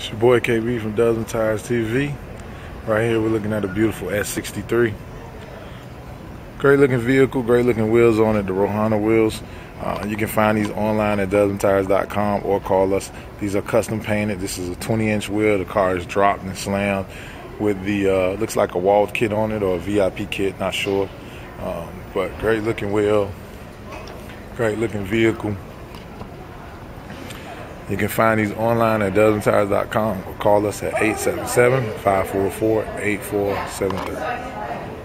It's your boy KB from Dozen Tires TV. Right here we're looking at a beautiful S63. Great looking vehicle, great looking wheels on it, the Rohana wheels. You can find these online at dozentires.com or call us. These are custom painted. This is a 20-inch wheel. The car is dropped and slammed with the, looks like a wall kit on it or a VIP kit, not sure. But great looking wheel, great looking vehicle. You can find these online at dozentires.com or call us at 877-544-8473.